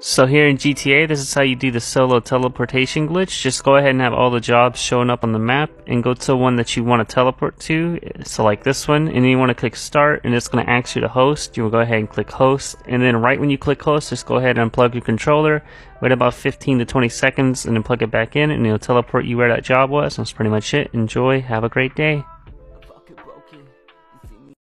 So here in GTA, this is how you do the solo teleportation glitch. Just go ahead and have all the jobs showing up on the map and go to one that you want to teleport to. So like this one, and then you want to click start and it's going to ask you to host. You will go ahead and click host, and then right when you click host, just go ahead and unplug your controller, wait about 15 to 20 seconds and then plug it back in and it'll teleport you where that job was. That's pretty much it. Enjoy, have a great day.